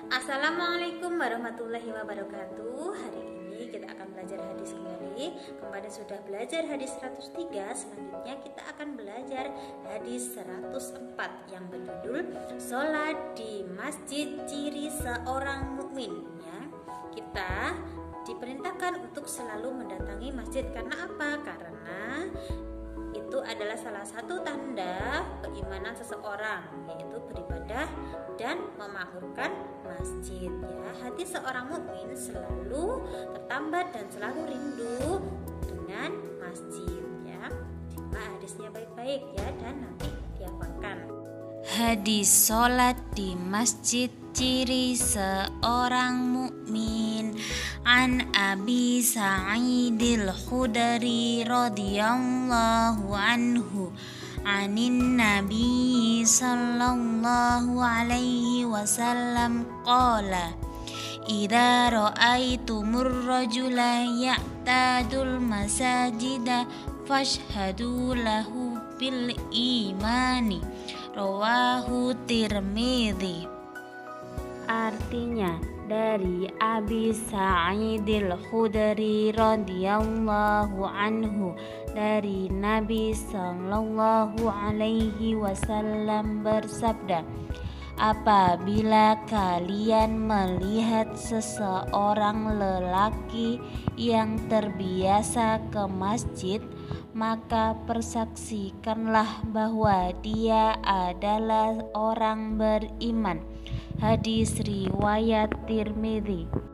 Assalamualaikum warahmatullahi wabarakatuh. Hari ini kita akan belajar hadis kembali. Kemarin sudah belajar hadis 103. Selanjutnya kita akan belajar hadis 104 yang berjudul Sholat di Masjid Ciri Seorang Mukmin. Ya, kita diperintahkan untuk selalu mendatangi masjid. Karena apa? Karena itu adalah salah satu tanda keimanan seseorang, yaitu beribadah dan memakmurkan masjid. Ya, hati seorang mukmin selalu tertambat dan selalu rindu dengan masjid. Ya, simak hadisnya baik-baik ya dan nanti dihafalkan. Hadis sholat di masjid ciri seorang mukmin. An Abi Sa'idil Khudri radhiyallahu anhu anin Nabi sallallahu alaihi wasallam qala idza ra'aitumur rajula ya'tadul masajida fashhadu lahu bil imani. Rawahu Tirmidzi. Artinya, dari Abi Sa'idil Khudri radhiyallahu anhu, dari Nabi sallallahu alaihi wasallam bersabda, apabila kalian melihat seseorang lelaki yang terbiasa ke masjid, maka persaksikanlah bahwa dia adalah orang beriman. Hadis riwayat Tirmidzi.